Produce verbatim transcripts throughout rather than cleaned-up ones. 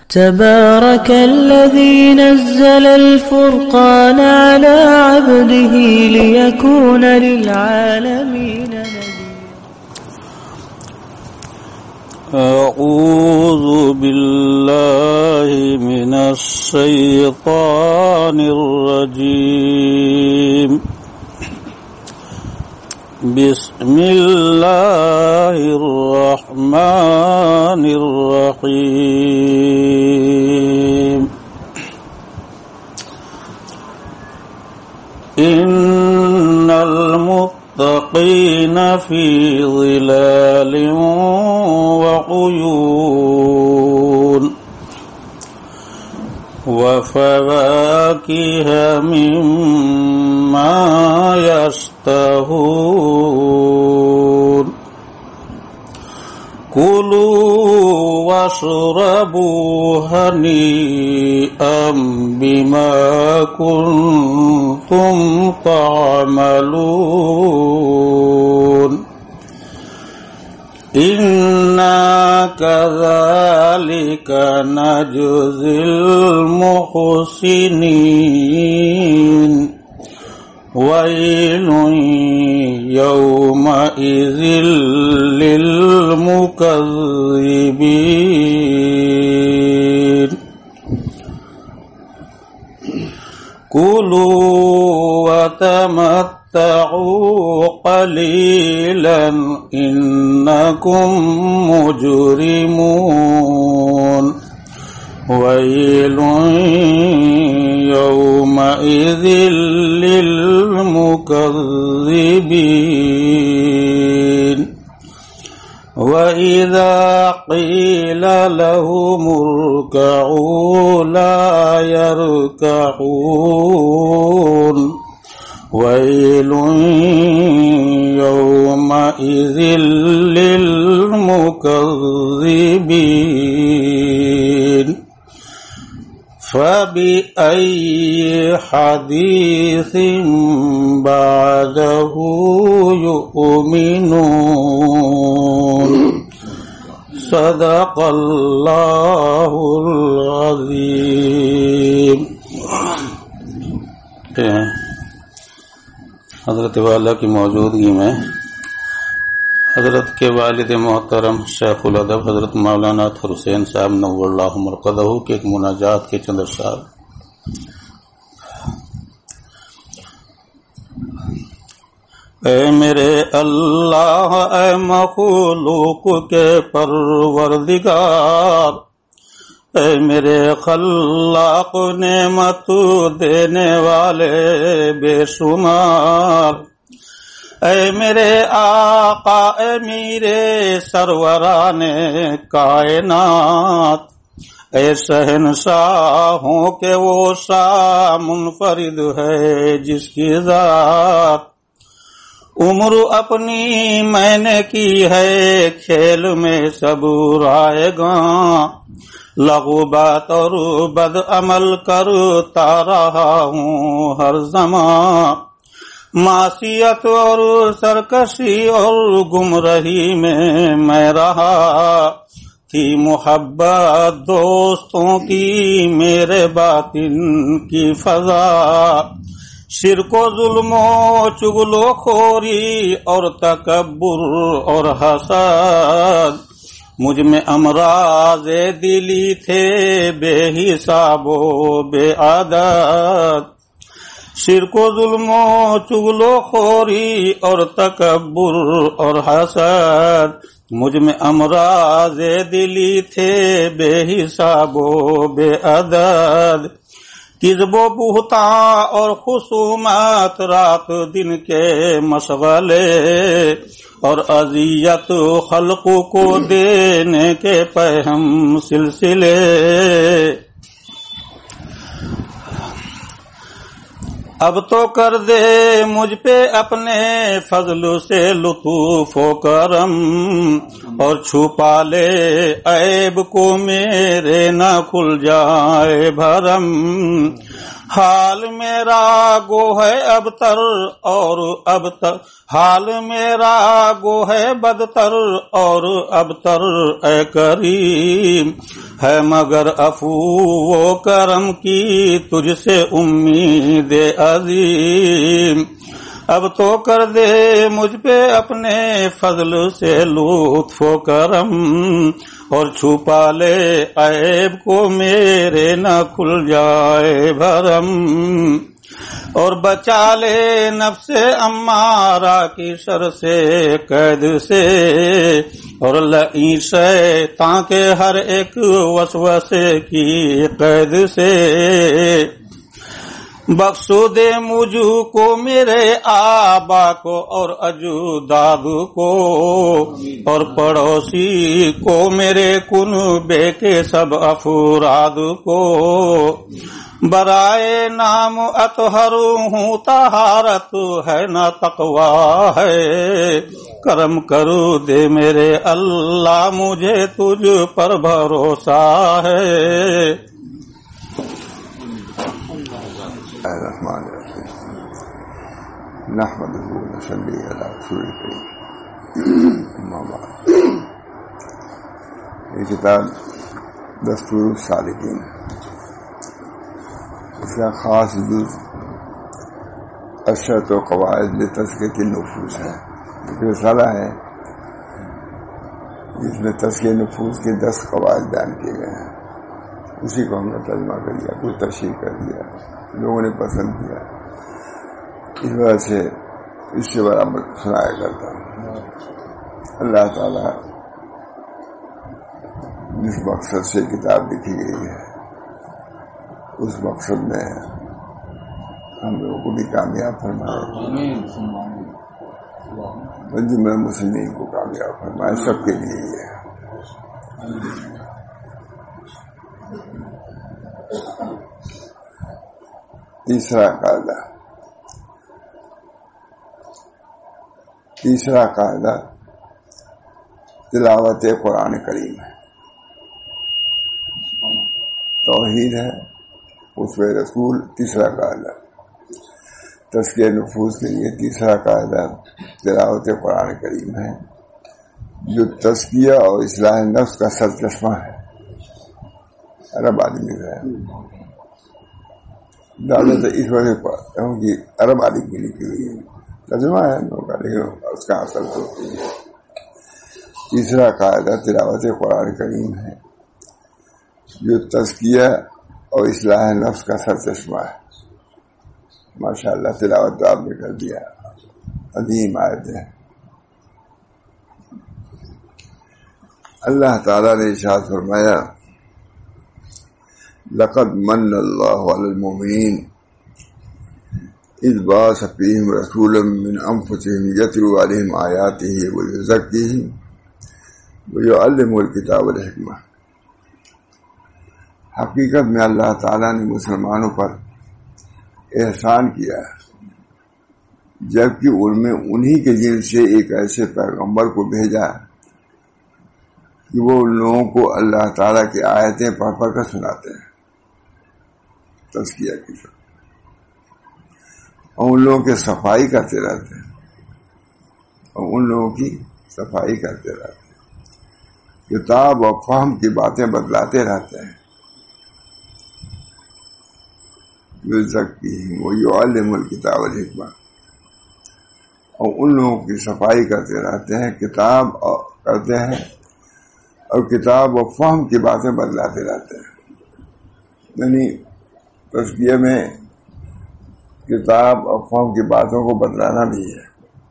تبارك الذي نزل الفرقان على عبده ليكون للعالمين نذيرا. أعوذ بالله من الشيطان الرجيم. بسم الله الرحمن الرحيم. إن المتقين في ظلال وعيون وفواكه مما يشتهون. كلوا واشربوا هنيئا بما كنتم تعملون. إنا كذلك نجزي المحسنين. ويل يومئذ للمكذبين. كلوا وتمتعوا قليلا إنكم مجرمون. ويل يومئذ للمكذبين. وإذا قيل لهم اركعوا لا يركعون. ويل يومئذ للمكذبين. فبأي حديث بعده يؤمنون. صدق اللہ العظیم. حضرت والا کی موجودگی میں حضرت کے والد محترم شیخ الادب حضرت مولانا اطہر حسین صاحب نور اللہ مرقدہ کے ایک مناجات کے چند اشعار. اے میرے اللہ، اے مخلوق کے پروردگار، اے میرے خلاق نعمت دینے والے بے شمار، اے میرے آقا، اے میرے سروران کائنات، اے شہنشاہوں کے وہ شاہ منفرد ہے جس کی ذات عمر اپنی میں نے کی ہے کھیل میں سب رائے گاں. لغو بات اور بد عمل کرتا رہا ہوں ہر زمان، معصیت اور سرکشی اور گمراہی میں میں رہا. تھی محبت دوستوں کی میرے باطن کی فضا، شرک و ظلم و چغل و خوری اور تکبر اور حسد. مجھ میں امراض دلی تھے بے حساب و بے عدد. شرک و ظلم و چغل و خوری اور تکبر اور حسد. مجھ میں امراض دلی تھے بے حساب و بے عدد. کذب و بہتان اور خصومت رات دن کے مشغلے، اور اذیت خلق کو دینے کے پہم سلسلے. اب تو کر دے مجھ پہ اپنے فضل سے لطف و کرم، اور چھپا لے عیب کو میرے نہ کھل جائے بھرم. حال میرا گو ہے اب تر اور اب تر، حال میرا گو ہے بدتر اور اب تر اے کریم، ہے مگر عفو و کرم کی تجھ سے امید عظیم، اب تو کر دے مجھ پہ اپنے فضل سے لطف و کرم، اور چھپا لے عیب کو میرے نہ کھل جائے بھرم، اور بچا لے نفس امارہ کی شر سے قید سے، اور لئیں شیطان کے ہر ایک وسوسے کی قید سے، بخشو دے مجھ کو میرے آبا کو اور اجداد کو، اور پڑوسی کو میرے کنبے کے سب افراد کو، برائے نام اطہر ہوں طہارت ہے نہ تقویٰ ہے، کرم کرو دے میرے اللہ مجھے تجھ پر بھروسہ ہے۔ الرحمن الرحیم نحمدہ و نصلی علی رسول کریم، اما بعد۔ یہ کتاب دستور السالکین، اس کا خاص جز اشرط و قواعد لتزکیۃ النفوس ہے۔ ایک رسالہ ہے جس میں تزکیہ نفوس کے دس قواعد بیان کیے گئے ہیں، اسی کو ہم نے ترجمہ کر دیا، کچھ تشریح کر دیا، لوگوں نے پسند کیا، اس وجہ سے اس سے برابر سنایا کرتا ہوں۔ اللہ تعالیٰ جس مقصد سے کتاب لکھی گئی ہے اس مقصد میں ہم لوگوں کو بھی کامیاب فرمائے، جملہ مسلمین کو کامیاب فرمائے، سب کے لیے یہ ہے۔ تیسرا قاعدہ تیسرا قاعدہ تلاوت قرآن کریم ہے، توحید ہے، اسوہ رسول۔ تیسرا قاعدہ تزکیہ نفوس کے لیے تیسرا قاعدہ تلاوت قرآن کریم ہے، جو تزکیہ اور اصلاح نفس کا سرچشمہ ہے۔ عرب آدمی ہے، دعوت اس وجہ پر کہ عرب آدمی کی لکھی ہوئی ہے، ترجمہ ہے لیکن اس کا اثر تو ہے۔ تیسرا قاعدہ تلاوت قرآن کریم ہے، جو تزکیہ اور اصلاح نفس کا سرچشمہ ہے۔ ماشاء اللہ تلاوت تو آپ نے کر دیا، عظیم آیت ہے۔ اللہ تعالیٰ نے ارشاد فرمایا، لقد من اللہ علی المؤمنین اذ بعث فیہم رسولا من انفسہم یتلو علیہم آیاتہ ویزکیہم ویعلمہم الکتاب والحکمہ۔ حقیقت میں اللہ تعالیٰ نے مسلمانوں پر احسان کیا جبکہ ان میں انہی کے جن سے ایک ایسے پیغمبر کو بھیجا کہ وہ ان لوگوں کو اللہ تعالیٰ کی آیتیں پڑھ پڑھ کر سناتے ہیں، تزکیہ کی شکل، اور ان لوگوں کی صفائی کرتے رہتے ہیں اور ان لوگوں کی صفائی کرتے رہتے ہیں، کتاب اور فہم کی باتیں بدلاتے رہتے ہیں، یزکیہم ویعلمہم الکتاب والحکمہ، اور ان لوگوں کی صفائی کرتے رہتے ہیں، کتاب کرتے ہیں اور کتاب و فہم کی باتیں بدلاتے رہتے ہیں۔ یعنی تزکیہ میں کتاب اور فہم کی باتوں کو بدلانا بھی ہے۔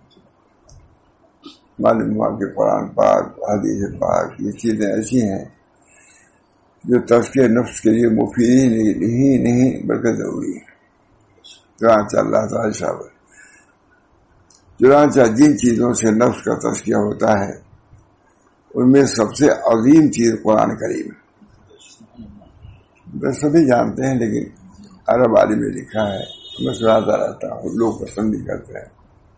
معلوم ہوا کہ قرآن پاک، حدیث پاک، یہ چیزیں ایسی ہیں جو تزکیہ نفس کے لیے مفید ہی نہیں بلکہ ضروری ہے۔ چنانچہ اللہ تعالیٰ شابہ چنانچہ جن چیزوں سے نفس کا تزکیہ ہوتا ہے ان میں سب سے عظیم چیز قرآن کریم ہے۔ بس سبھی جانتے ہیں لیکن عرب عالم میں لکھا ہے، میں سناتا رہتا ہوں، لوگ پسند بھی کرتے ہیں۔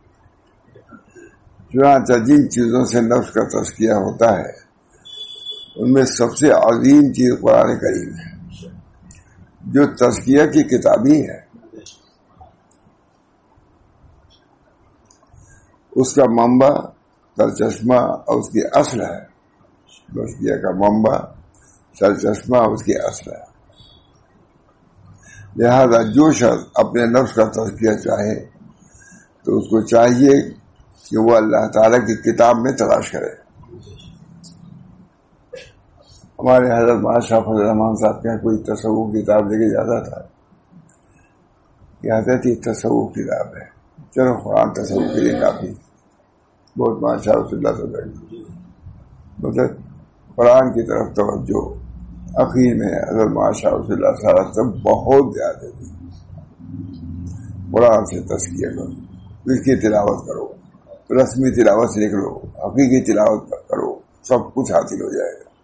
چنانچہ جن چیزوں سے نفس کا تزکیہ ہوتا ہے ان میں سب سے عظیم چیز قرآن کریم ہے۔ جو تزکیہ کی کتابی ہے اس کا منبع سرچشمہ اور اس کی اصل ہے. تزکیہ کا منبع سرچشمہ اور اس کی اصل ہے. لہذا جو شخص اپنے نفس کا تزکیہ چاہے تو اس کو چاہیے کہ وہ اللہ تعالیٰ کی کتاب میں تلاش کرے. ہمارے حضرت بادشاہ فضل الرحمان صاحب کے کوئی تصوف کتاب لے کے جاتا تھا, کہتے تھی تصوف کتاب ہے, چلو قرآن تصوف کے لیے کافی. بہت بادشاہ رسول اللہ صلی اللہ علیہ وسلم مطلب قرآن کی طرف توجہ اخیر میں حضرت بادشاہ رسول اللہ صلی اللہ علیہ وسلم بہت زیادہ تھی. قرآن سے تزکیہ کرو, اس کی تلاوت کرو, رسمی تلاوت سے لکھ لو, حقیقی تلاوت کرو, سب کچھ حاصل ہو جائے گا.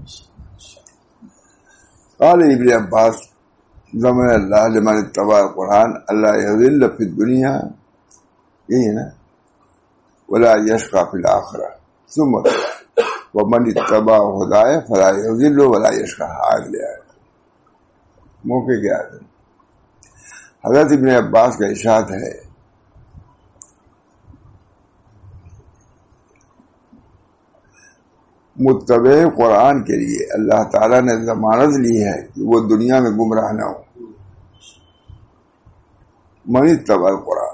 قال ابن عباس ضمن اللہ لمن اتبع القرآن اللہ یضل فی الدنیا, یہی ہے نا, ولا یشقى فی الآخرہ, ثم ومن اتبع ہدایہ فلا یضل ولا یشقى. آگ لے آئے موقع کیا ہے. حضرت ابن عباس کا ارشاد ہے متبع قرآن کے لیے اللہ تعالیٰ نے ضمانت لی ہے کہ وہ دنیا میں گمراہ نہ ہو. من اتبع القرآن,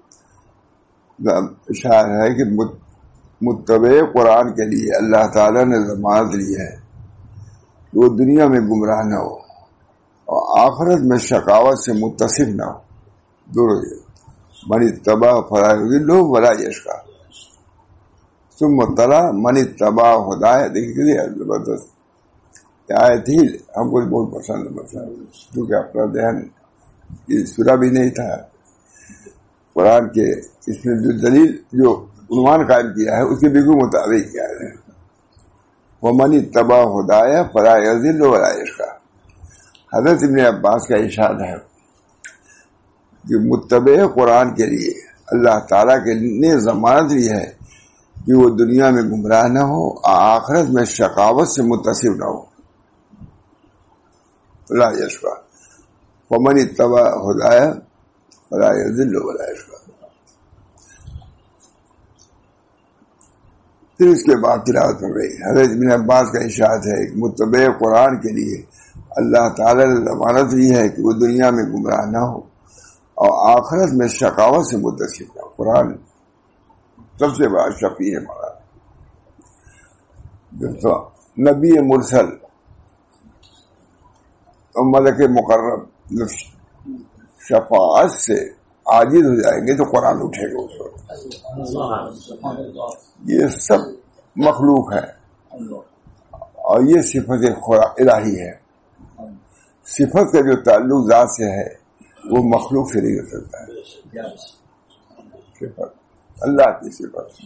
اشارہ ہے کہ متبع قرآن کے لیے اللہ تعالیٰ نے ضمانت لی ہے کہ وہ دنیا میں گمراہ نہ ہو اور آخرت میں شقاوت سے متصف نہ ہو. دونوں من اتبع فلا یضل ولا یشقى. ثم تلا من اتبع ہدایہ. دیکھیے زبردست آیت تھی, ہم کو بہت پسند ہے کیونکہ اپنا ذہن یہ سنا بھی نہیں تھا. قرآن کے اس میں جو دلیل جو عنوان قائم کیا ہے اس کے بالکل مطابق کیا ہے. ومن اتبع ہدایہ فلا یضل ولا یشقى. حضرت ابن عباس کا ارشاد ہے کہ متبع قرآن کے لیے اللہ تعالیٰ کے نے ضمانت لی ہے کہ وہ دنیا میں گمراہ نہ ہو اور آخرت میں شقاوت سے متصف نہ ہو. لا یشقى. ومن اتبع ہدایہ فلا یضل ولا یشقى. پھر اس کے بعد تلاوت ہو گئی. حضرت ابن عباس کا ارشاد ہے کہ متبع قرآن کے لیے اللہ تعالیٰ نے ضمانت لی ہے کہ وہ دنیا میں گمراہ نہ ہو اور آخرت میں شقاوت سے متصف نہ ہو. قرآن سب سے بڑا شفیع ہے ہمارا. تو نبی مرسل اور ملک مقرب شفاعت سے عاجز ہو جائیں گے تو قرآن اٹھے گا اس وقت. یہ سب مخلوق ہے اور یہ صفت الہی ہے. صفت کا جو تعلق ذات سے ہے وہ مخلوق سے نہیں ہو سکتا ہے. صفت اللہ کی صفت.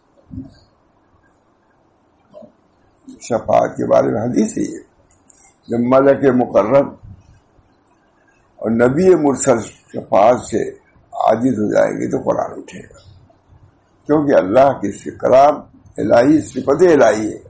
شفاعت کے بارے میں حدیث ہی ہے جب ملک مقرب اور نبی مرسل شفاعت سے عاجز ہو جائیں گے تو قرآن اٹھے گا, کیونکہ اللہ کی کلام الہی صفت الہی ہے.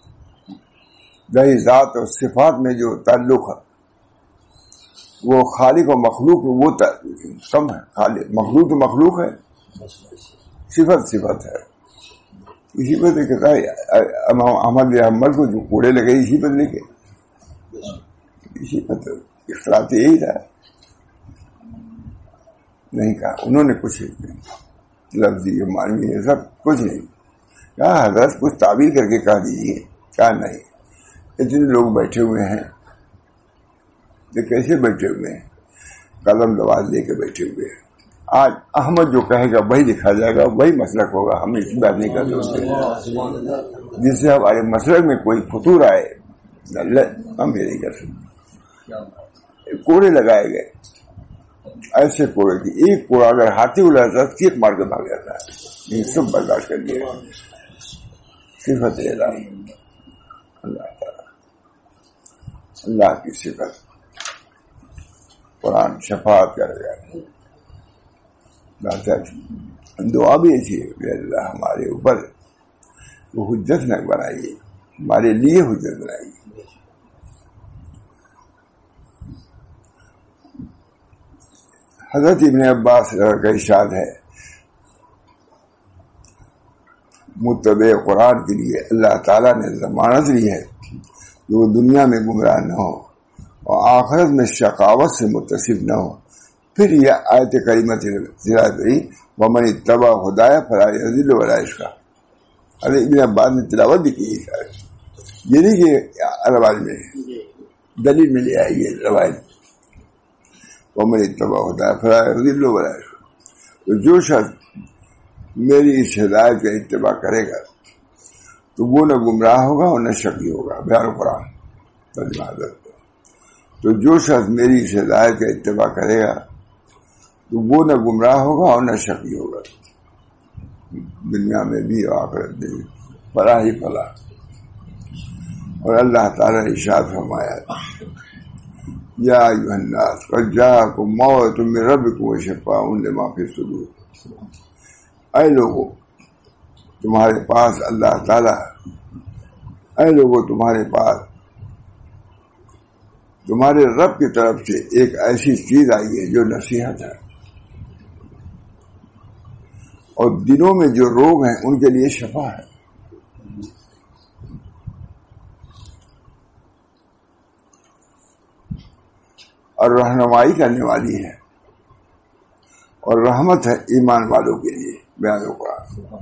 ذی ذات اور صفات میں جو تعلق ہے وہ خالق و مخلوق میں وہ کم ہے. خالق مخلوق تو مخلوق ہے, صفت صفت ہے. اسی پہ تو کہتا ہے احمد احمد کو جو کوڑے لگے اسی پہ لکھے, اسی پہ تو اختلاف یہی تھا. نہیں کہا انہوں نے کچھ نہیں, لفظی معنی ہے سب کچھ نہیں کہا. حضرت کچھ تعبیر کر کے کہہ دیجیے. کہا نہیں, اتنے لوگ بیٹھے ہوئے ہیں یہ کیسے بیٹھے ہوئے ہیں, قلم لواز لے کے بیٹھے ہوئے ہیں. آج احمد جو کہے گا وہی لکھا جائے گا, وہی مسلک ہوگا. ہم اس بات نہیں کر سکتے جس سے ہمارے مسلک میں کوئی فطور آئے, ہم یہ نہیں کر سکتے. کوڑے لگائے گئے ایسے کوڑے کی ایک کوڑا اگر ہاتھی اڑاتا ہے کیک مار کے بھاگ جاتا ہے. یہ سب برداشت کر لیا. صفت الہی اللہ تعالی, اللہ کی صفت. قرآن شفاعت کرے گا. دعا بھی ایسی ہے کہ اللہ ہمارے اوپر وہ حجت نہ بنائیے, ہمارے لیے حجت بنائیے. حضرت ابن عباس کا ارشاد ہے متبع قرآن کے لیے اللہ تعالیٰ نے ضمانت لی ہے کہ وہ دنیا میں گمراہ نہ ہو اور آخرت میں شقاوت سے متصف نہ ہو. پھر یہ آیت کریمہ تلاوت ہوئی ومن اتبع ہدایہ فلا یضل ولا یشقی. حضرت ابن عباس نے تلاوت بھی کی ہے. یہ نہیں کہ روایت میں دلیل میں لے آئی ہے روایت ومن اتبع ہدایہ فلا یضل ولا یشقی. تو جو شخص میری اس ہدایت کا اتباع کرے گا تو وہ نہ گمراہ ہوگا اور نہ شقی ہوگا. بیان قرآن ترجمہ. تو جو شخص میری اس ہدایت کا اتباع کرے گا تو وہ نہ گمراہ ہوگا اور نہ شقی ہوگا. دنیا میں بھی اور آخرت میں بھی فلاح ہی فلاح. اور اللہ تعالیٰ نے ارشاد فرمایا یا ایھا الناس قد جاءکم موعظۃ من ربکم وشفاء لما فی الصدور. اے لوگوں تمہارے پاس اللہ تعالیٰ اے لوگوں تمہارے پاس تمہارے رب کی طرف سے ایک ایسی چیز آئی ہے جو نصیحت ہے اور دلوں میں جو روگ ہیں ان کے لیے شفا ہے. اور رہنمائی کرنے والی ہے اور رحمت ہے ایمان والوں کے لیے. بیان قرآن.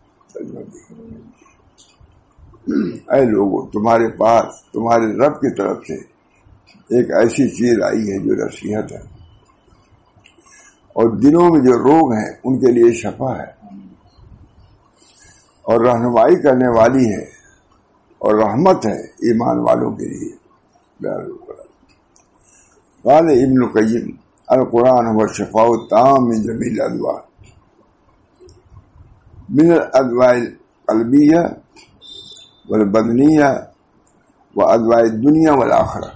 اے لوگوں تمہارے پاس تمہارے رب کی طرف سے ایک ایسی چیز آئی ہے جو نصیحت ہے اور دلوں میں جو روگ ہیں ان کے لیے شفا ہے اور رہنمائی کرنے والی ہے اور رحمت ہے ایمان والوں کے لیے. قال ابن القیم القرآن هو الشفاء التام من جميع الادواء من الادواء القلبیہ والبدنیہ وادواء الدنیا والآخرہ.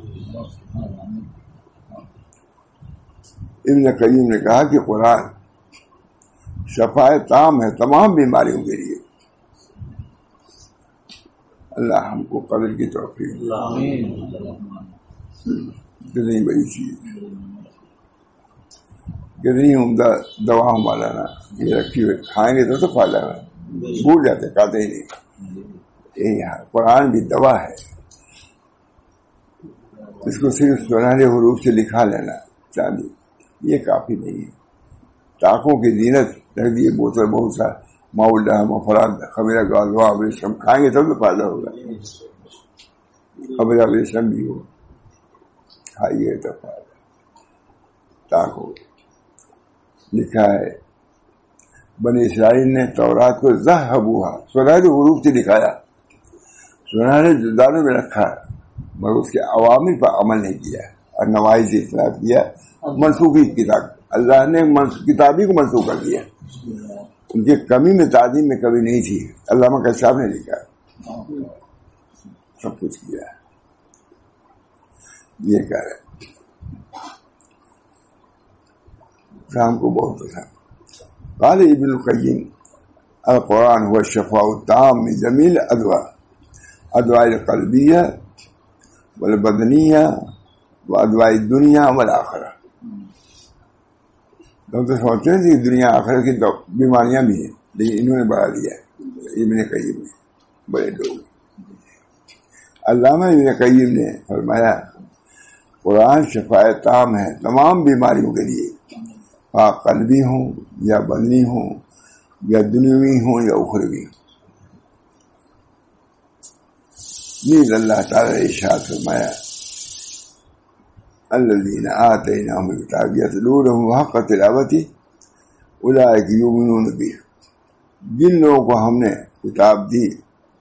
ابن قیم نے کہا کہ قرآن شفاء تام ہے تمام بیماریوں کے لیے. اللہ ہم کو قدر کی توفیق. کتنی بڑی چیز کتنی عمدہ دوا مولانا یہ رکھی ہوئی کھائیں گے تو تو فائدہ ہے. بھول جاتے کھاتے ہی نہیں. یہی قرآن بھی دوا ہے. اس کو صرف سنہرے حروف سے لکھا لینا چاندی یہ کافی نہیں ہے. ٹاکوں کی زینت رکھ دیے بوتل بہت سا ماؤلڈا مفراد خمیرہ گازوا ریشم کھائیں گے تب تو فائدہ ہوگا. خمیرہ ریشم بھی ہو کھائیے تو فائدہ. ٹاکو لکھا ہے بنی اسرائیل نے تورات کو ذہبوہا سنہرے حروف سے لکھایا سنہرے دانوں میں رکھا مگر اس کے عوامل پر عمل نہیں کیا اور نواحی سے اختلاف کیا. منسوخی کتاب اللہ نے کتابی کو منسوخ کر دیا. ان کی کمی میں تعظیم میں کمی نہیں تھی. علامہ کشاف نے لکھا سب کچھ کیا. یہ کہہ رہے شام کو بہت پسند. قال ابن القیم القرآن هو الشفاء التام من جميع الادواء ادواء القلبیہ والبدنیہ وادواء الدنیا والآخرہ. ہم تو سوچتے ہیں کہ دنیا آخرت کی بیماریاں بھی ہیں لیکن انہوں نے بڑھا دیا ہے ابن قیم نے. بڑے لوگ علامہ ابن قیم نے فرمایا قرآن شفاء تام ہے تمام بیماریوں کے لیے خواہ قلبی ہوں یا بدنی ہوں یا دنیوی ہوں یا اخروی. نیز اللہ تعالیٰ نے ارشاد فرمایا الذین آتیناہم الکتاب یتلونہ حق تلاوتہ اولئک یؤمنون بہ. جن لوگوں کو ہم نے کتاب دی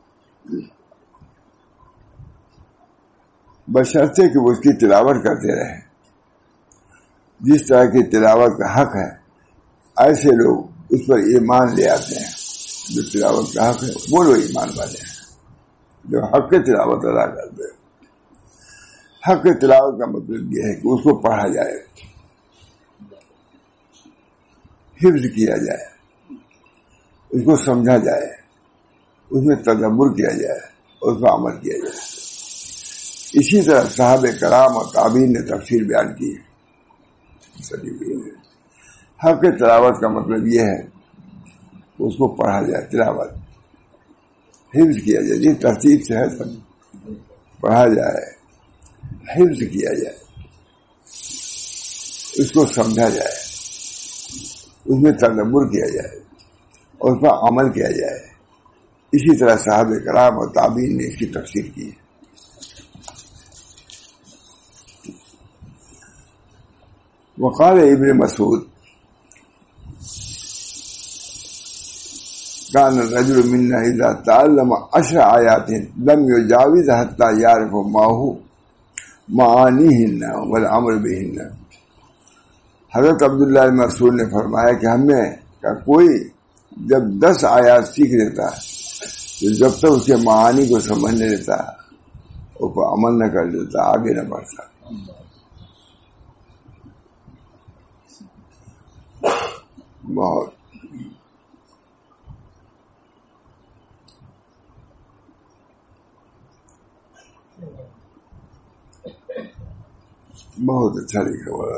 بشرطے کہ وہ اس کی تلاوت کرتے رہے. جس طرح کی تلاوت کا حق ہے ایسے لوگ اس پر ایمان لے آتے ہیں. جو تلاوت کا حق ہے وہ لوگ ایمان والے ہیں جو حق کی تلاوت ادا کرتے ہیں. حق کی تلاوت کا مطلب یہ ہے کہ اس کو پڑھا جائے حفظ کیا جائے اس کو سمجھا جائے اس میں تدبر کیا جائے اس پر عمل کیا جائے. اسی طرح صحابہ کرام اور تابعین نے تفسیر بیان کی ہے. صدی ہوئی ہے. حق تلاوت کا مطلب یہ ہے کہ اس کو پڑھا جائے, تلاوت حفظ کیا جائے, جس ترتیب سے ہے سب پڑھا جائے, حفظ کیا جائے, اس کو سمجھا جائے, اس میں تدبر کیا جائے اور اس پر عمل کیا جائے. اسی طرح صحابہ کرام اور تابعین نے اس کی تفسیر کی ہے. وقال ابن مسعود كان الرجل منا اذا تعلم عشر آيات لم يجاوز حتى يعرف ما هو معانيهن والعمل بهن. حضرت عبداللہ بن مسعود نے فرمایا کہ ہمیں کا کوئی جب دس آیات سیکھ لیتا تو جب تک اس کے معانی کو سمجھ نہیں لیتا, اس پر عمل نہ کر لیتا, آگے نہ بڑھتا. بہت بہت اچھا لکھا ہوا.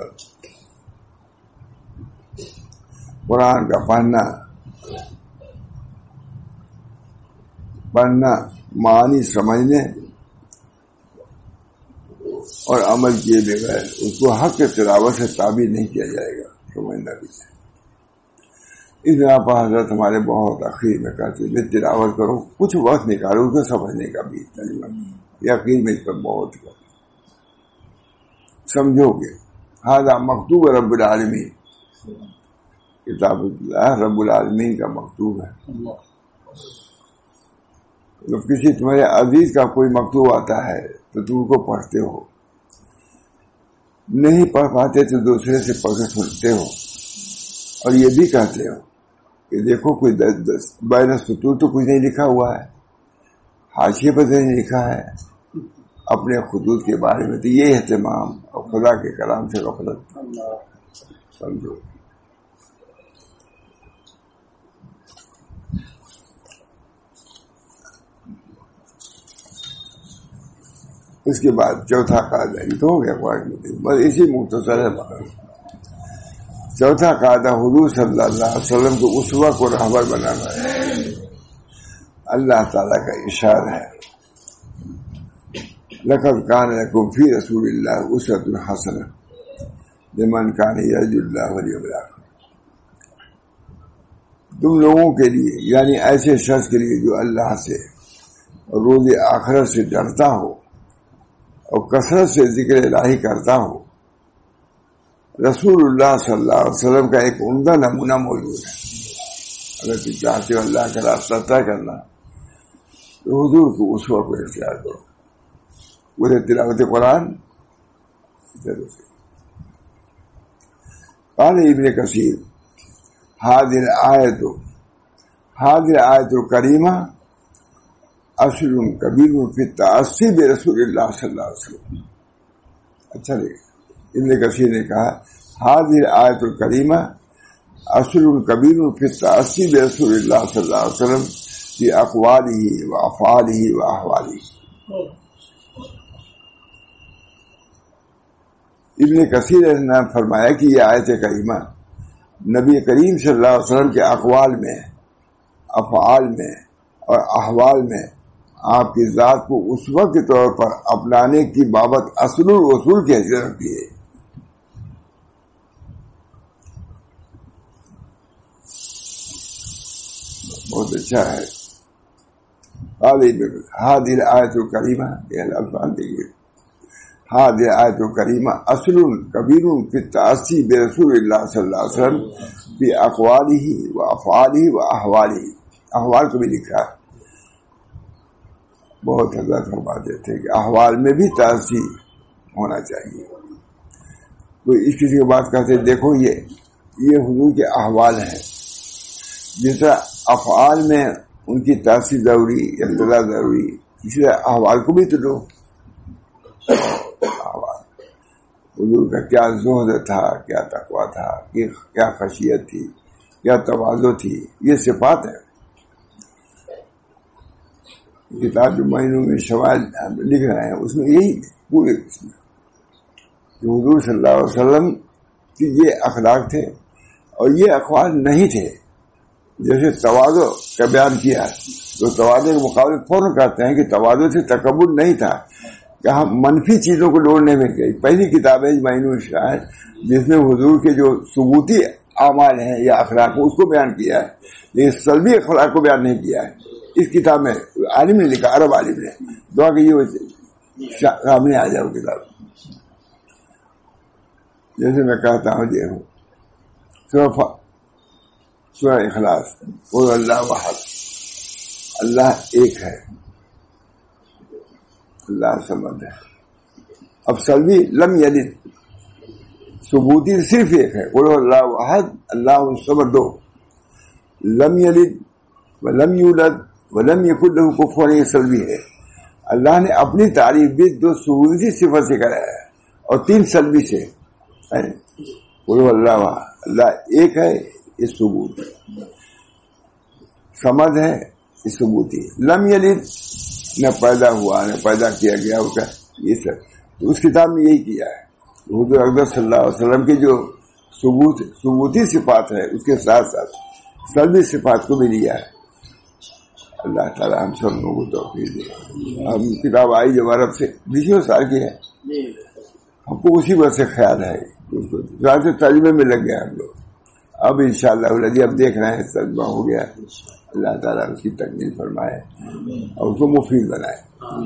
قرآن کا پڑھنا پڑھنا معنی سمجھنے اور عمل کیے بغیر اس کو حق کے تلاوت سے تعبیر نہیں کیا جائے گا, سمجھنا بھی سے. اس بنا پر حضرت ہمارے بہت اخیر میں کہتے ہیں تلاوت کرو, کچھ وقت نکالو اس کو سمجھنے کا بھی یقین میں اس پر بہت کرو, سمجھو گے. ہاں مکتوب رب العالمین, کتاب اللہ رب العالمین کا مکتوب ہے. جب کسی تمہارے عزیز کا کوئی مکتوب آتا ہے تو تم کو پڑھتے ہو, نہیں پڑھ پاتے تو دوسرے سے پڑھ کے سنتے ہو, اور یہ بھی کہتے ہو کہ دیکھو کوئی بین سطور تو کچھ نہیں لکھا ہوا ہے, حاشیے پر نہیں لکھا ہے اپنے خطوط کے بارے میں. تو یہ اہتمام اور خدا کے کلام سے غفلت سمجھو. اس کے بعد چوتھا قاعدہ یہ تو ہو گیا قرآن میں, بس اسی مختصر ہے. چوتھا قاعدہ حضور صلی اللہ علیہ وسلم کو اسوہ کو رہبر بنانا ہے. اللہ تعالیٰ کا ارشاد ہے لقد کان لکم فی رسول اللہ اسوۃ حسنہ لمن کان یرجو اللہ والیوم الآخر. تم لوگوں کے لیے یعنی ایسے شخص کے لیے جو اللہ سے اور روز آخرت سے ڈرتا ہو اور کثرت سے ذکر الہی کرتا ہو, رسول اللہ صلی اللہ علیہ وسلم کا ایک عمدہ نمونہ موجود ہے. اگر تم چاہتے ہو اللہ کا راستہ طے کرنا تو حضور کو اسوہ کو اختیار کرو. پورے تلاوت قرآن قال ابن کثیر هذه الآیت هذه الآیت الکریمہ اصل کبیر فی التأسی برسول اللہ صلی اللہ علیہ وسلم. اچھا لگا ابن کثیر نے کہا هذه الآیت الکریمہ اصل کبیر فی التأسی برسول اللہ صلی اللہ علیہ وسلم فی اقوالہ و افعالہ و احوالہ. ابن کثیر نے فرمایا کہ یہ آیت کریمہ نبی کریم صلی اللہ علیہ وسلم کے اقوال میں, افعال میں اور احوال میں آپ کی ذات کو اسوہ کے طور پر اپنانے کی بابت اصل الاصول کی حیثیت رکھتی ہے. بہت اچھا ہے. هذه الآیت الکریمہ یہ الفاظ دیکھیے, هذه الآیت الکریمہ اصل کبیر فی التأسی برسول اللہ صلی اللہ علیہ وسلم فی اقوالہ و افعالہ و احوالہ. احوال کو بھی لکھا ہے. بہت حضرت فرماتے تھے کہ احوال میں بھی تأسی ہونا چاہیے. کوئی اس کسی کی بات کہتے دیکھو یہ یہ حضور کے احوال ہیں, جس طرح افعال میں ان کی تأسی ضروری, اقتداء ضروری, اسی طرح احوال کو بھی تو لو. حضور کا کیا زہد تھا, کیا تقویٰ تھا, کیا خشیت تھی, کیا تواضع تھی, یہ صفات ہے. کتاب جو مہینوں میں شوائل لکھ رہے ہیں اس میں یہی پورے اس میں کہ حضور صلی اللہ علیہ وسلم کہ یہ اخلاق تھے اور یہ اقوال نہیں تھے. جیسے تواضع کا بیان کیا تو تواضع کے مقابلے فوراً کہتے ہیں کہ تواضع سے تکبر نہیں تھا کہ ہم منفی چیزوں کو ڈھونڈنے میں گئی. پہلی کتاب ہے معین الشاعر جس میں حضور کے جو ثبوتی اعمال ہیں یا اخلاق اس کو بیان کیا ہے, لیکن سلبی اخلاق کو بیان نہیں کیا ہے. اس کتاب میں عالم نے لکھا, عرب عالم نے, دعا کہ یہ سامنے آ جائے وہ کتاب. جیسے میں کہتا ہوں یہ ہوں سورہ سورہ اخلاص, قل اللہ واحد, اللہ ایک ہے, اللہ سمد ہے. اب سلبی لم یلد, ثبوتی صرف ایک ہے, قل اللہ واحد اللہ الصمد دو, لم یلد ولم یولد ولم یکن لہ کفوا, یہ سلبی ہے. اللہ نے اپنی تعریف بھی دو ثبوتی صفت سے کرایا ہے اور تین سلبی سے. قل اللہ واحد, اللہ ایک ہے, یہ ثبوتی. سمد ہے, یہ ثبوتی. لم یلد, نہ پیدا ہوا نہ پیدا کیا گیا ہوتا, یہ سب تو اس کتاب میں یہی کیا ہے. حضور اکبر صلی اللہ علیہ وسلم کی جو ثبوت ثبوتی صفات ہے اس کے ساتھ ساتھ سلبی صفات کو بھی لیا ہے. اللہ تعالیٰ ہم سب لوگوں کو توفیق دے. ہم کتاب آئی جو عرب سے بیسوں سال کی ہے, ہم کو اسی وجہ سے خیال ہے, اس کو سے ترجمے میں لگ گیا ہم لوگ. اب انشاءاللہ الذی اب دیکھ رہے ہیں ترجمہ ہو گیا. اللہ تعالیٰ اس کی تکمیل فرمائے اور اس کو مفید بنائے.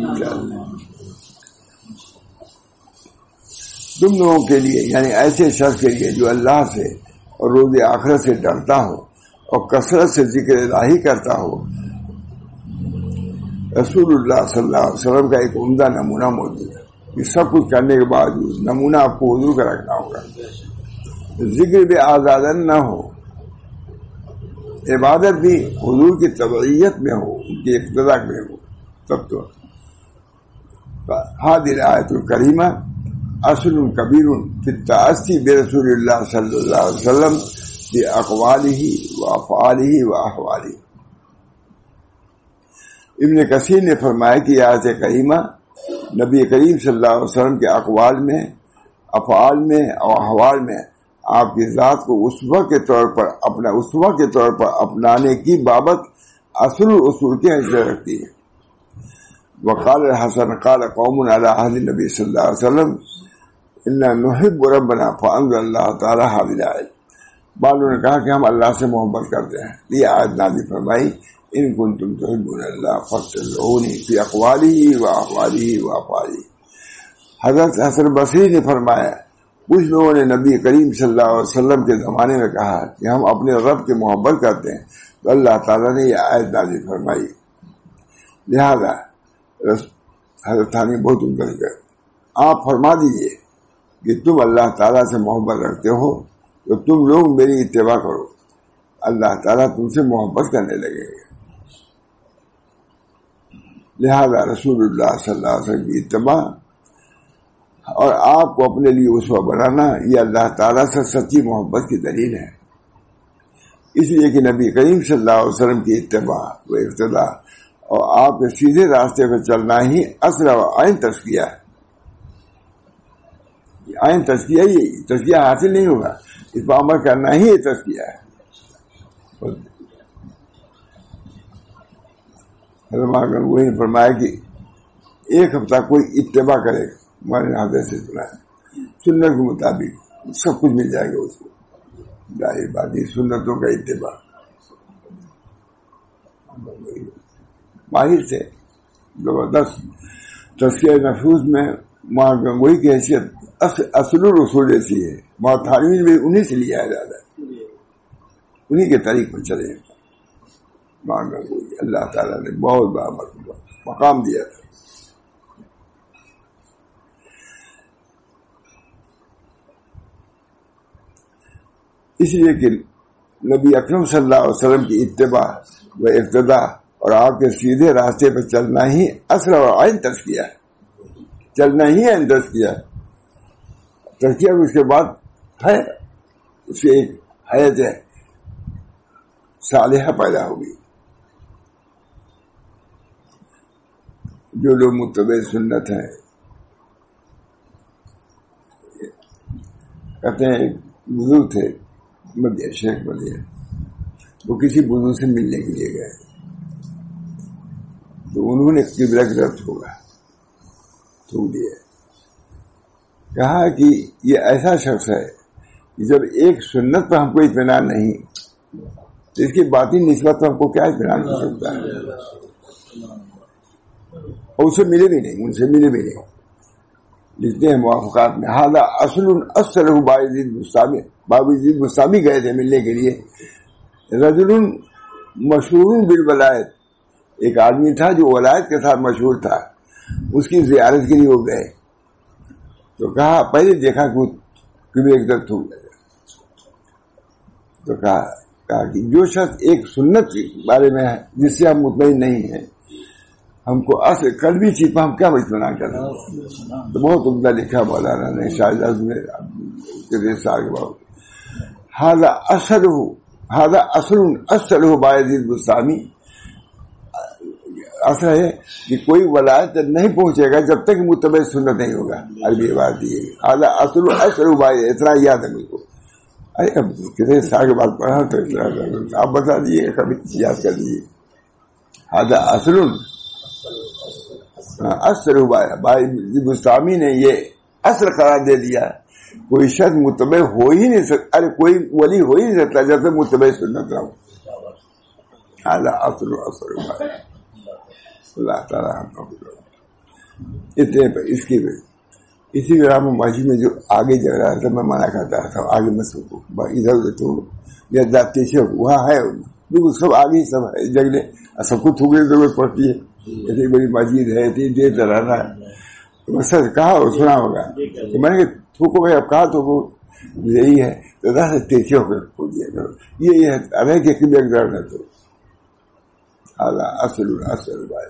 تم لوگوں کے لیے یعنی ایسے شخص کے لیے جو اللہ سے اور روز آخرت سے ڈرتا ہو اور کثرت سے ذکر الہی کرتا ہو, رسول اللہ صلی اللہ علیہ وسلم کا ایک عمدہ نمونہ موجود ہے. یہ سب کچھ کرنے کے باوجود نمونہ آپ کو حضور کا رکھنا ہوگا. ذکر بھی آزادن نہ ہو, عبادت بھی حضور کی تبعیت میں ہو, ان کی اقتداء میں ہو, تب تو ہذه الآیۃ الکریمہ اصل کبیر فی التأسی برسول اللہ صلی اللہ علیہ وسلم باقوالہ وافعالہ واحوالہ. ابن کثیر نے فرمایا کہ آیت کریمہ نبی کریم صلی اللہ علیہ وسلم کے اقوال میں, افعال میں اور احوال میں آپ کی ذات کو اسوہ کے طور پر اپنا اسوہ کے طور پر اپنانے کی بابت اصل اصول کی حیثیت رکھتی ہے. وقال الحسن قال قوم علی عہد النبی صلی اللہ علیہ وسلم انا نحب ربنا فانزل اللہ تعالی هذه الآیۃ. بعضوں نے کہا کہ ہم اللہ سے محبت کرتے ہیں, یہ آیت نازل فرمائی ان کنتم تحبون اللہ فاتبعونی فی اقوالہ واحوالہ وافعالہ. حضرت حسن بصری نے فرمایا کچھ لوگوں نے نبی کریم صلی اللہ علیہ وسلم کے زمانے میں کہا کہ ہم اپنے رب کی محبت کرتے ہیں, تو اللہ تعالیٰ نے یہ آیت نازل فرمائی. لہذا حضرت ثانی بہت عمدہ کر آپ فرما دیجئے کہ تم اللہ تعالیٰ سے محبت رکھتے ہو تو تم لوگ میری اتباع کرو, اللہ تعالیٰ تم سے محبت کرنے لگے گے. لہذا رسول اللہ صلی اللہ علیہ وسلم کی اتباع اور آپ کو اپنے لیے اسوہ بنانا یہ اللہ تعالیٰ سے سچی محبت کی دلیل ہے. اس لیے کہ نبی کریم صلی اللہ علیہ وسلم کی اتباع و اقتداء اور آپ کے سیدھے راستے پہ چلنا ہی اصل و عین تزکیہ ہے. عین تزکیہ ہی تزکیہ حاصل نہیں ہوگا, اس پر عمل کرنا ہی یہ تزکیہ ہے. وہی نے فرمایا کہ ایک ہفتہ کوئی اتباع کرے گا, ہمارے حضرت سے سنا ہے, سنت کے مطابق سب کچھ مل جائے گا اس کو. ظاہر بات ہے سنتوں کا اتباع ماہر سے زبردست. تزکیہ نفوس میں ماں گنگوئی کی حیثیت اصل الرسول جیسی ہے. ماں تعلیم بھی انہیں سے لیا ہے, زیادہ انہیں کے طریق پر چلے. ماں گنگوئی اللہ تعالیٰ نے بہت بڑا مقام دیا تھا. اس لیے کہ نبی اکرم صلی اللہ علیہ وسلم کی اتباع و اقتداء اور آپ کے سیدھے راستے پر چلنا ہی اصل اور عین تزکیہ ہے. چلنا ہی عین تزکیہ ہے. تزکیہ اس کے بعد ہے اس سے ایک حیات صالحہ پیدا ہوگی. جو لوگ متبع سنت ہیں کہتے ہیں بزرگ تھے مدینہ شیخ مدینہ، وہ کسی بزرگ سے ملنے کے لیے گئے تو انہوں نے قبلہ کی طرف ہوگا تھوک دیا، کہا کہ یہ ایسا شخص ہے کہ جب ایک سنت پر ہم کو اطمینان نہیں تو اس کی باطنی نسبت پر ہم کو کیا اطمینان ہو سکتا ہے، اور اسے ملے بھی نہیں، ان سے ملے بھی نہیں۔ لکھتے ہیں موافقات میں حالا اصل اصل باعزید بستامی، باعزید بستامی گئے تھے ملنے کے لیے، رجل مشہور بالولایت، ایک آدمی تھا جو ولایت کے ساتھ مشہور تھا، اس کی زیارت کے لیے وہ گئے تو کہا، پہلے دیکھا کہ قبلے کی طرف تھوک گئے تو کہا کہا کہ جو شخص ایک سنت کے بارے میں ہے جس سے ہم مطمئن نہیں ہیں، ہم کو اصل قلبی چیز پر ہم کیا اطمینان کریں؟ تو بہت عمدہ لکھا مولانا نے شاید میں ہاذا اصل ہو ہاذا اصل اصل ہو باعزید بستامی، اصل ہے کہ کوئی ولایت نہیں پہنچے گا جب تک متبع سنت نہیں ہوگا۔ عربی بات یہ ہاذا اصل اصل ہو باعزید، اتنا یاد ہے مجھ کو۔ ارے اب کتنے سال کے بعد پڑھا تو اتنا آپ بتا دیجیے، کبھی یاد کر لیجیے۔ ہاذا اصل اصل بستامی نے یہ اصل قرار دے دیا، کوئی شخص متبع ہو ہی نہیں سکتا، ارے کوئی ولی ہو ہی نہیں سکتا جب تک متبع سنت نہ ہو۔ ہاذا اصل اصل اللہ تعالیٰ اتنے پر اس کی اسی طرح مسجد میں جو آگے جگ رہا تھا میں منع کرتا تھا، آگے میں سب ادھر ادھر تو یا پیچھے وہاں ہے بالکل سب آگے ہی سب ہے جگنے، سب کو تھوکنے کی ضرورت پڑتی ہے، اتنی بڑی مسجد ہے اتنی دیر تک رہنا ہے تو سر کہا اور سنا ہوگا تو میں نے تھوکو بھائی اب کہا تو وہ یہی ہے تو دس تیچے ہو کر کھو دیا کرو، یہ ہے کہ کبھی ایک درد ہے تو اعلیٰ اصل اصل بات۔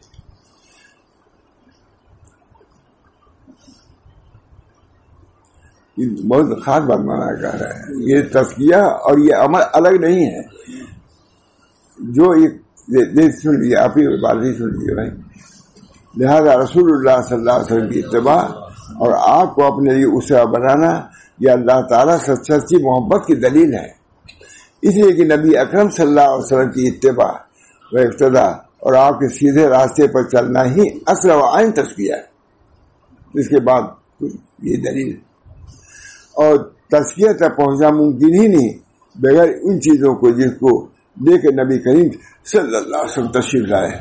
بہت خاص بات مانا کر رہا ہے، یہ تزکیہ اور یہ عمل الگ نہیں ہے، جو ایک سن لیے آپ ہی بات ہی سن لیے بھائی، لہذا رسول اللہ صلی اللہ علیہ وسلم کی اتباع اور آپ کو اپنے لیے اسوہ بنانا یہ اللہ تعالیٰ سے سچی محبت کی دلیل ہے، اس لیے کہ نبی اکرم صلی اللہ علیہ وسلم کی اتباع و اقتداء اور آپ کے سیدھے راستے پر چلنا ہی اصل و عین تزکیہ ہے، اس کے بعد یہ دلیل ہے، اور تزکیہ تک پہنچنا ممکن ہی نہیں بغیر ان چیزوں کو جس کو دے کے نبی کریم صلی اللہ علیہ وسلم تشریف لائے۔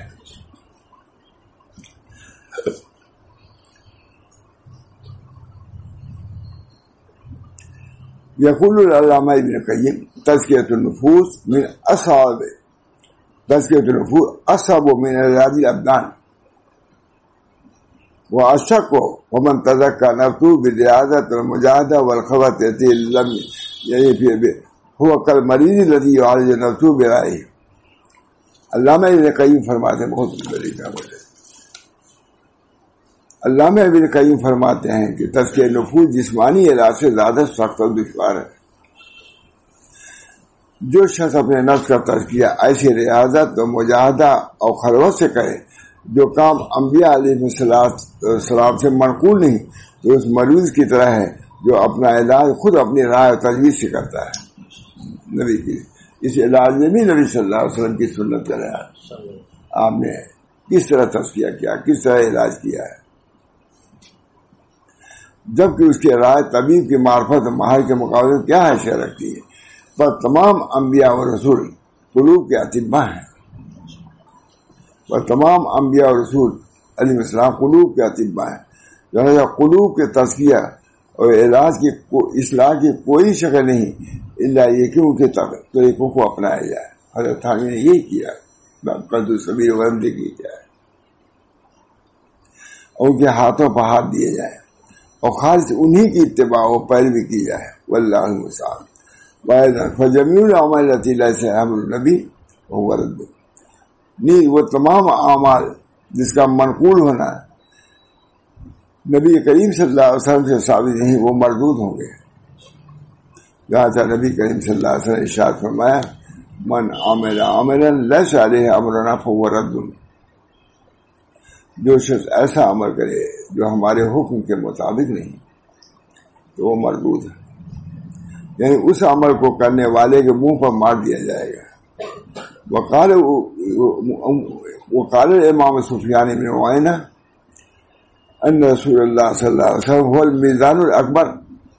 یقول العلامہ ابن قیم تزکیۃ النفوس من اصحاب تزکیۃ النفوس اصحاب من اعراض الابدان واشق ومن تزکى نفسه بالریاضۃ والمجاہدہ والخوۃ لم هو كالمریض الذي يعالج نفسه برائه۔ علامہ ابن قیم فرماتے ہیں، بہت بڑی بات ہے، علامہ ابن قیم فرماتے ہیں کہ تزکیہ نفوس جسمانی علاج سے زیادہ سخت اور دشوار ہے۔ جو شخص اپنے نفس کا تزکیہ ایسی ریاضت و مجاہدہ اور خلوت سے کرے جو کام انبیاء علیہ السلام سے منقول نہیں، تو اس مریض کی طرح ہے جو اپنا علاج خود اپنی رائے و تجویز سے کرتا ہے۔ نبی کی اس علاج میں بھی نبی صلی اللہ علیہ وسلم کی سنت کرا ہے، آپ نے کس طرح تزکیہ کیا، کس طرح علاج کیا ہے، جبکہ اس کی رائے طبیب کی معرفت و ماہر کے مقابلے میں کیا حیثیت رکھتی ہے، پر تمام انبیاء و رسول قلوب کے اطباء ہیں، پر تمام انبیاء و رسول علیہ السلام قلوب کے اطباء ہیں، لہذا قلوب کے تزکیہ اور علاج کی اصلاح کی کوئی شکل نہیں اللہ یہ کہ ان کے طریقوں کو اپنایا جائے۔ حضرت تھانوی نے یہی کیا، قدر صبیر وغیرہ کی کیا ہے، ان کے ہاتھوں پر ہاتھ دیے جائے اور خالص انہی کی اتباع و پیروی کی جائے، واللہ المستعان۔ فجمیع الاعمال التی لیس امر النبی وهو رد، نہیں وہ تمام اعمال جس کا منقول ہونا نبی کریم صلی اللہ علیہ وسلم سے ثابت نہیں وہ مردود ہوں گے۔ لہٰذا نبی کریم صلی اللہ علیہ وسلم ارشاد فرمایا، من عمل عملا لیس علیہ امرنا فهو رد، جو شخص ایسا عمل کرے جو ہمارے حکم کے مطابق نہیں تو وہ مردود ہے۔ یعنی اس عمل کو کرنے والے کے منہ پر مار دیا جائے گا. وقال وقال امام سفیان بن عیینہ ان رسول اللہ صلی اللہ علیہ وسلم هو المیزان الاکبر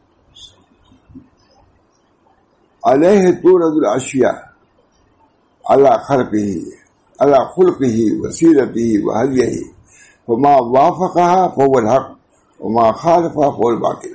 علیہ تورد الاشیاء علی خلقہ علی خلقہ وسیرتہ وہدیہ فما وافقها فهو الحق وما خالفها فهو الباطل.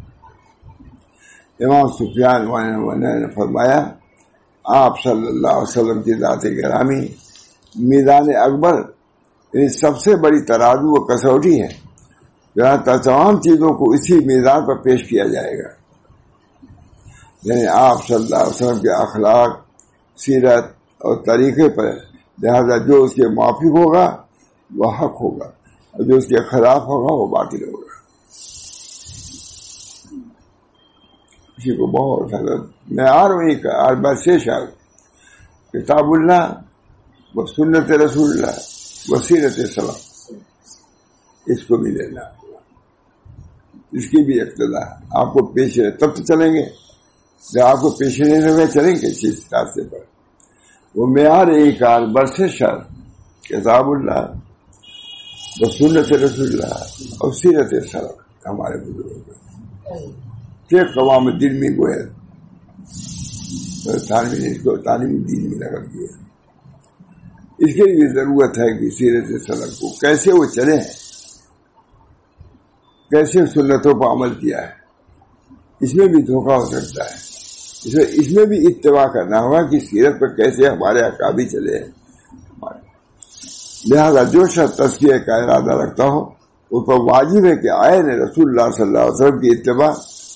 امام سفیان نے فرمایا آپ صلی اللہ علیہ وسلم کی ذات گرامی میزان اکبر یعنی سب سے بڑی ترازو و کسوٹی ہے جہاں تمام چیزوں کو اسی میزان پر پیش کیا جائے گا. یعنی آپ صلی اللہ علیہ وسلم کے اخلاق سیرت اور طریقے پر لہذا جو اس کے موافق ہوگا وہ حق ہوگا اور جو اس کے خلاف ہوگا وہ باطل ہوگا. اسی کو بہت معیار وہی کا اور بس کتاب اللہ و سنت رسول اللہ و سیرت سلام اس کو بھی لینا ہوگا. اس کی بھی اقتدا آپ کو پیش ہے تب تو چلیں گے. جب آپ کو پیش نہیں ہوئے چلیں گے چیز راستے پر. وہ معیار ایک کار برس شر کتاب اللہ و سنت رسول اللہ اور سیرت سلام ہمارے بزرگوں شیخ قوام الدین میں گویا تعلیم نے اس کو تعلیم دین میں نقل کیا. اس کے لیے ضرورت ہے کہ سیرت سلف کو کیسے وہ چلے ہیں, کیسے سنتوں پر عمل کیا ہے. اس میں بھی دھوکہ ہو سکتا ہے. اس میں اس میں بھی اتباع کرنا ہوگا کہ سیرت پر کیسے ہمارے اقابی چلے ہیں. لہذا جو شخص تزکیہ کا ارادہ رکھتا ہو اس پر واجب ہے کہ آئین رسول اللہ صلی اللہ علیہ وسلم کی اتباع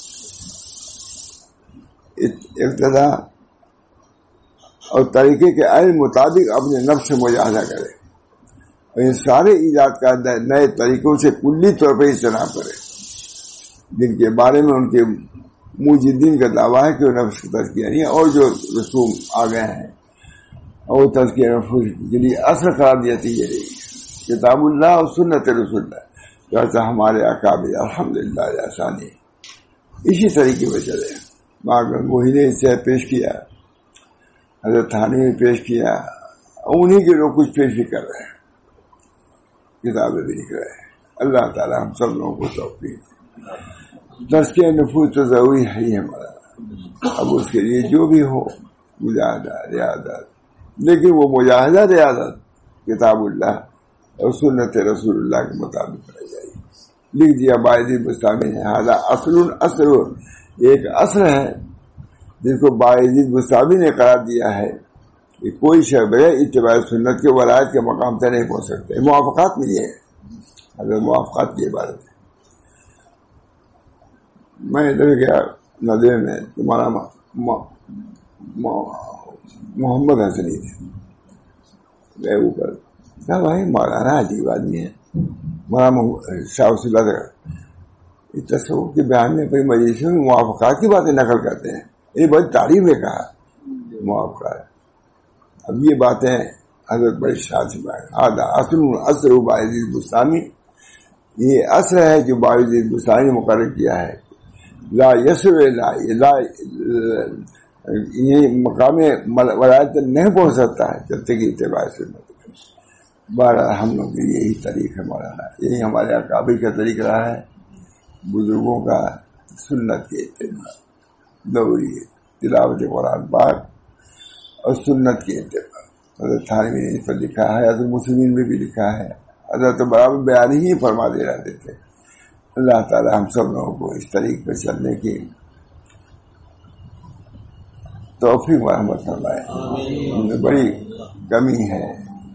اقتدا اور طریقے کے عین مطابق اپنے نفس سے مجاہدہ کرے اور ان سارے ایجاد کا نئے طریقوں سے کلی طور پر اجتناب کرے جن کے بارے میں ان کے موجدین کا دعویٰ ہے کہ وہ نفس کا تزکیہ نہیں ہے اور جو رسوم آ گئے ہیں اور وہ تزکیہ نفس کے لیے اصل قرار دیتی ہے کتاب اللہ اور سنت رسول اللہ جیسا ہمارے اکابر الحمدللہ آسانی اسی طریقے میں چلے. ماں گنگوہی نے اسے پیش کیا, حضرت تھانی نے پیش کیا, انہی کے لوگ کچھ پیش بھی کر رہے ہیں, کتابیں بھی لکھ رہے ہیں. اللہ تعالیٰ ہم سب لوگوں کو توفیق. تزکیہ نفوس تو ضروری ہے ہی ہمارا. اب اس کے لیے جو بھی ہو مجاہدہ ریاضت, لیکن وہ مجاہدہ ریاضت کتاب اللہ اور سنت رسول اللہ کے مطابق کرائی جائے. لکھ دیا باعث بستانی ہے ہذا اصل اصل ایک اصل ہے جس کو باعزید بستانی نے قرار دیا ہے کہ کوئی شخص بغیر اتباع سنت کے ولایت کے مقام تک نہیں پہنچ سکتے. موافقات میں یہ ہے, اگر موافقات کی عبادت ہے. میں ادھر گیا ندوے میں, تمہارا محمد حسنی تھے, گئے اوپر کہا بھائی مولانا عجیب آدمی ہے. مولانا شاہ وسیلہ تصوف کے بیان میں کوئی مجلسوں میں موافقات کی باتیں نقل کرتے ہیں. یہ بڑی تعریف ہے کہا موافقات. اب یہ باتیں حضرت بڑے شاہ سے آدھا اصل اصل باعزید بستانی, یہ اصل ہے جو باعزید بستانی نے مقرر کیا ہے. لا یسر لا لا یہ مقام ولایت نہیں پہنچ سکتا ہے جب تک اتباع سنت. بہرحال ہم لوگ کے یہی طریق ہے مولانا, یہی ہمارے اکابر کا طریق رہا ہے, بزرگوں کا سنت کے اتباع ضروری ہے. تلاوت قرآن پاک اور سنت کے اتباع. حضرت تھانوی نے اس پر لکھا ہے, حضرت مسلمین میں بھی لکھا ہے, حضرت برابر بیان ہی فرما دے رہتے تھے. اللہ تعالی ہم سب لوگوں کو اس طریق پر چلنے کی توفیق مرحمت فرمائے. ہم نے بڑی کمی ہے,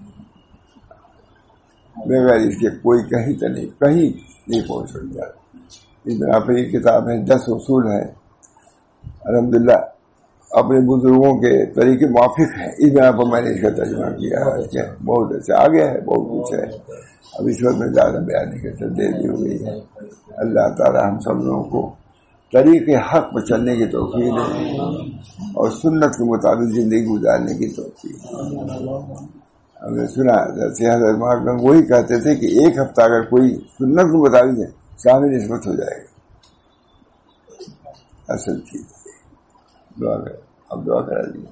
بغیر اس کے کوئی کہیں تو نہیں کہیں نہیں پہنچ سکتا. اس بنا پر یہ کتاب ہے, دس اصول ہے, الحمدللہ اپنے بزرگوں کے طریقے موافق ہیں. اس بنا پر میں نے اس کا ترجمہ کیا ہے. بہت اچھا آگے ہے, بہت کچھ ہے. اب اس وقت میں زیادہ بیان نہیں کرتا, دیر بھی ہو گئی ہے. اللہ تعالی ہم سب لوگوں کو طریقے حق پر چلنے کی توفیق دے اور سنت کے مطابق زندگی گزارنے کی توفیق. ہم نے سنا حضرت محمد وہی کہتے تھے کہ ایک ہفتہ اگر کوئی سنت کے مطابق ہے شامل نسبت ہو جائے گا. اصل چیز دعا کریں، اب دعا کرا دیجیے.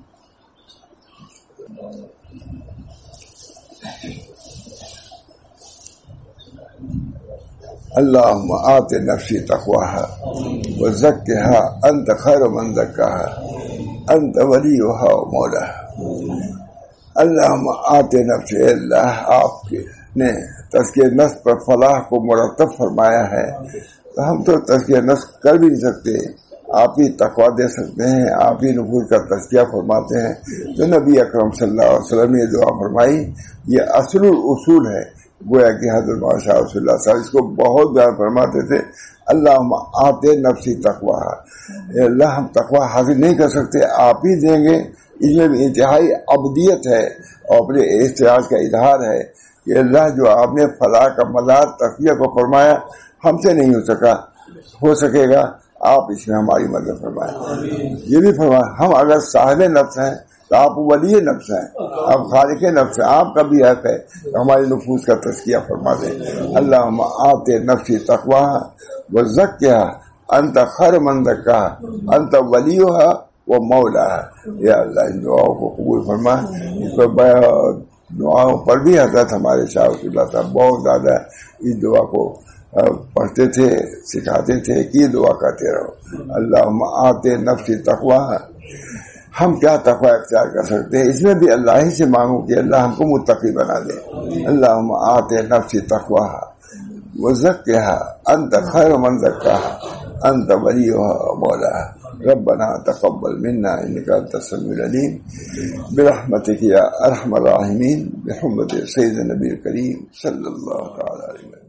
اللهم آت نفسی تقواها وزکها انت خیر من زکاها انت ولیها ومولاها. اللهم آت نفسی، اللہ آپ کے نے تزکیہ نفس پر فلاح کو مرتب فرمایا ہے، تو ہم تو تزکیہ نفس کر بھی نہیں سکتے، آپ ہی تقویٰ دے سکتے ہیں، آپ ہی نفوس کا تزکیہ فرماتے ہیں. تو نبی اکرم صلی اللہ علیہ وسلم نے دعا فرمائی، یہ اصل اصول ہے. گویا کہ حضرت بادشاہ رسول اللہ صلی اللہ علیہ وسلم اس کو بہت بیان فرماتے تھے. اللہم آتے نفسی تقویٰ، اللہ ہم تقویٰ حاصل نہیں کر سکتے، آپ ہی دیں گے. اس میں بھی انتہائی عبدیت ہے اور اپنے احتیاط کا اظہار ہے کہ اللہ جو آپ نے فلاح کا مزار تقویٰ کو فرمایا ہم سے نہیں ہو سکا، ہو سکے گا، آپ اس میں ہماری مدد فرمائیں. یہ بھی فرمایا ہم اگر صاحب نفس ہیں تو آپ ولی نفس ہیں، آپ خالق نفس ہیں، آپ کا بھی حق ہے تو ہمارے نفوس کا تزکیہ فرما دیں. اللہم آتے نفسی تقواہ وزکیہا انت خیر من زکاہا انت ولیہا ومولاہا. یا اللہ ان دعاؤں کو قبول فرما. اس پر دعاؤں پر بھی حضرت ہمارے شاہ رسول اللہ صاحب بہت زیادہ اس دعا کو پڑھتے تھے، سکھاتے تھے کہ یہ دعا کرتے رہو. اللہم آتے نفسی تقواہ. ہم کیا تقوی اختیار کر سکتے ہیں؟ اس میں بھی اللہ ہی سے مانگو کہ اللہ ہم کو متقی بنا دے. اللہم آتے نفسی تقواہ وزکیہا انت خیر من زکاہا انت ولیہا ومولاہا. ربنا تقبل منا انک انت السمیع العلیم برحمتک یا ارحم الراحمین بحرمت سید نبی کریم صلی اللہ تعالی علیہ وسلم.